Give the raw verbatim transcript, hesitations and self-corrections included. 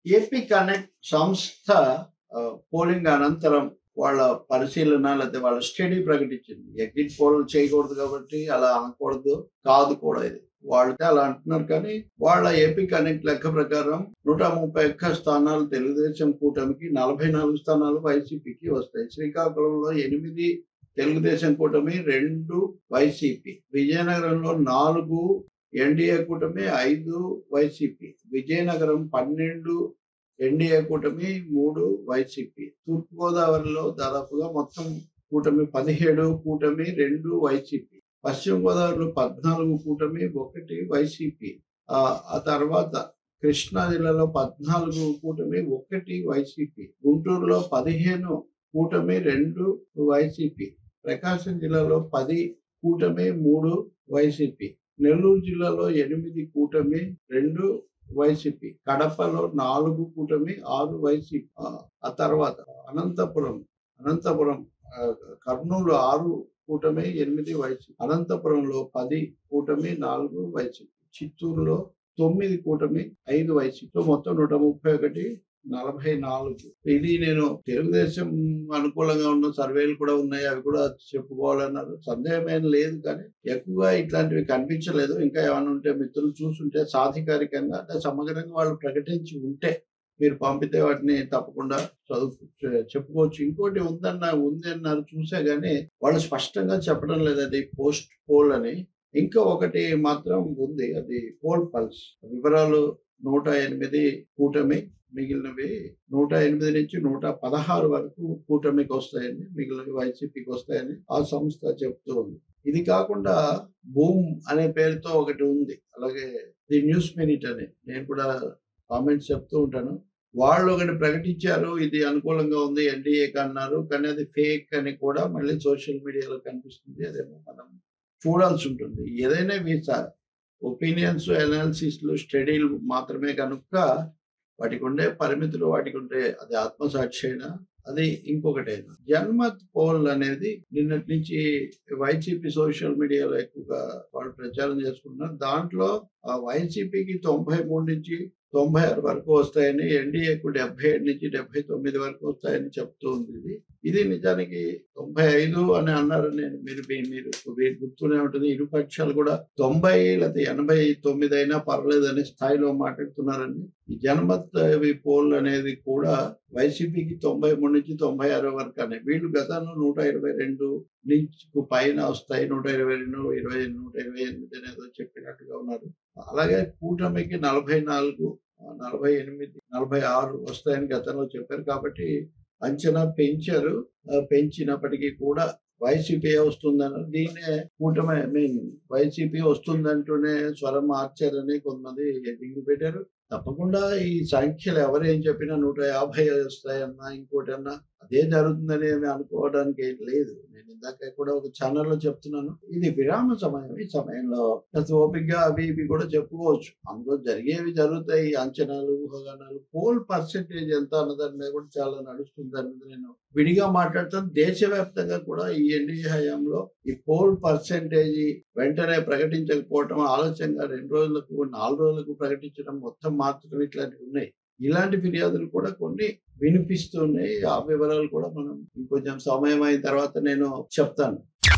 AP connect సంస్థ polling అనంతరం వాళ్ళ పరిశీలన లేకపోతే వాళ్ళ స్టడీ ప్రకటించింది. ఎగ్జిట్ పోల్ చేయకూడదు కాబట్టి అలా అనకూడదు కాదు కూడా ఇది. వాళ్ళైతే అలా అంటున్నారు. కానీ వాళ్ళ ఏపీ కనెక్ట్ లెక్క ప్రకారం నూట ముప్పై ఒక్క స్థానాలు తెలుగుదేశం కూటమికి, నలభై నాలుగు స్థానాలు వైసీపీకి వస్తాయి. శ్రీకాకుళంలో ఎనిమిది తెలుగుదేశం కూటమి, రెండు వైసీపీ. విజయనగరంలో నాలుగు ఎన్డీఏ కూటమి, ఐదు వైసీపీ. విజయనగరం పన్నెండు ఎన్డీఏ కూటమి, మూడు వైసీపీ. తూర్పుగోదావరిలో దాదాపుగా మొత్తం కూటమి పదిహేడు కూటమి, రెండు వైసీపీ. పశ్చిమ గోదావరిలో పద్నాలుగు కూటమి, ఒకటి వైసీపీ. ఆ ఆ తర్వాత కృష్ణా జిల్లాలో పద్నాలుగు కూటమి, ఒకటి వైసీపీ. గుంటూరులో పదిహేను కూటమి, రెండు వైసీపీ. ప్రకాశం జిల్లాలో పది కూటమి, మూడు వైసీపీ. నెల్లూరు జిల్లాలో ఎనిమిది కూటమి, రెండు వైసీపీ. కడపలో నాలుగు కూటమి, ఆరు వైసీపీ. ఆ తర్వాత అనంతపురం అనంతపురం కర్నూలు ఆరు కూటమి, ఎనిమిది వైసీపీ. అనంతపురంలో పది కూటమి, నాలుగు వైసీపీ. చిత్తూరులో తొమ్మిది కూటమి, ఐదు వైసీపీ. మొత్తం నూట ముప్పై ఒకటి నలభై నాలుగు. ఇది నేను తెలుగుదేశం అనుకూలంగా ఉన్న సర్వేలు కూడా ఉన్నాయి, అవి కూడా చెప్పుకోవాలన్నారు. సందేహమేం లేదు, కానీ ఎక్కువగా ఇట్లాంటివి కనిపించలేదు. ఇంకా ఏమైనా ఉంటే మిత్రులు చూసుంటే సాధికారికంగా అంటే సమగ్రంగా వాళ్ళు ప్రకటించి ఉంటే మీరు పంపితే వాటిని తప్పకుండా చదువు చెప్పుకోవచ్చు. ఇంకోటి ఉందన్న ఉంది అన్నారు చూసా, కానీ వాళ్ళు స్పష్టంగా చెప్పడం లేదు అది పోస్ట్ పోల్ అని. ఇంకా ఒకటి మాత్రం ఉంది, అది పోల్ పల్స్. వివరాలు నూట ఎనిమిది కూటమి, మిగిలినవి నూట ఎనిమిది నుంచి నూట పదహారు వరకు కూటమికి వస్తాయని, మిగిలినవి వైసీపీకి వస్తాయని ఆ సంస్థ చెప్తూ ఉంది. ఇది కాకుండా బూమ్ అనే పేరుతో ఒకటి ఉంది, అలాగే ది న్యూస్ మినిట్ అని నేను కూడా కామెంట్స్ చెప్తూ ఉంటాను. వాళ్ళు ఒకటి ప్రకటించారు, ఇది అనుకూలంగా ఉంది ఎన్డీఏకి అన్నారు, కానీ అది ఫేక్ అని కూడా మళ్ళీ సోషల్ మీడియాలో కనిపిస్తుంది. అదేమో మనం చూడాల్సి ఉంటుంది. ఏదైనా వీసా ఒపీనియన్స్, అనాలిసిస్లు, స్టడీలు మాత్రమే కనుక వాటికి ఉండే పరిమితులు, వాటికి ఉండే అది ఆత్మసాక్షి అయినా అది ఇంకొకటైనా. జన్మత్ పోల్ అనేది నిన్నటి నుంచి వైసీపీ సోషల్ మీడియాలో ఎక్కువగా వాళ్ళు ప్రచారం చేసుకుంటున్నారు. దాంట్లో వైసీపీకి తొంభై మూడు నుంచి తొంభై ఆరు వరకు వస్తాయని, ఎన్డీఏకు డెబ్బై ఏడు నుంచి డెబ్బై తొమ్మిది వరకు వస్తాయని చెప్తూ ఉంది. ఇది ఇది నిజానికి తొంభై ఐదు అని అన్నారు. నేను మీరు మీరు గుర్తునే ఉంటుంది. ఇరు పక్షాలు కూడా తొంభై లేదా ఎనభై తొమ్మిది అయినా పర్లేదు అనే స్థాయిలో మాట్లాడుతున్నారని. ఈ జనమత్ పోల్ అనేది కూడా వైసీపీకి తొంభై మూడు నుంచి తొంభై ఆరు వరకు అనే, వీళ్ళు గతంలో నూట ఇరవై రెండు నుంచి పైన వస్తాయి, నూట ఇరవై రెండు ఇరవై నూట ఇరవై ఎనిమిది అనేదో చెప్పినట్టుగా ఉన్నారు. అలాగే కూటమికి నలభై నాలుగు నలభై ఎనిమిది నలభై ఆరు వస్తాయని గతంలో చెప్పారు. కాబట్టి అంచనా పెంచారు. పెంచినప్పటికీ కూడా వైసీపీ వస్తుందని, దీన్నే కూటమి ఐ మీన్ వైసీపీ వస్తుందంటూనే స్వరం మార్చారని కొంతమంది ఎదిగి పెట్టారు. తప్పకుండా ఈ సంఖ్యలు ఎవరేం చెప్పినా నూట యాభై వస్తాయన్నా ఇంకోటన్నా అదే జరుగుతుందని ఏమి అనుకోవడానికి ఏం లేదు. నేను ఇందాక కూడా ఒక ఛానల్లో చెప్తున్నాను, ఇది విరామ సమయం. ఈ సమయంలో ఓపికగా అవి ఇవి కూడా చెప్పుకోవచ్చు. అందులో జరిగేవి జరుగుతాయి, అంచనాలు, ఊహాగానాలు. పోల్ పర్సెంటేజ్ ఎంత అన్నదాని మీద కూడా చాలా నడుస్తుంది అన్నది నేను విడిగా మాట్లాడతాను. దేశవ్యాప్తంగా కూడా ఈ ఎన్డీఏ హయాంలో ఈ పోల్ పర్సెంటేజ్ వెంటనే ప్రకటించకపోవటం, ఆలస్యంగా రెండు రోజులకు నాలుగు రోజులకు ప్రకటించడం, మొత్తం మార్చడం, ఇట్లాంటివి ఉన్నాయి. ఇలాంటి ఫిర్యాదులు కూడా కొన్ని వినిపిస్తున్నాయి. ఆ వివరాలు కూడా మనం ఇంకొంచెం సమయం అయిన తర్వాత నేను చెప్తాను.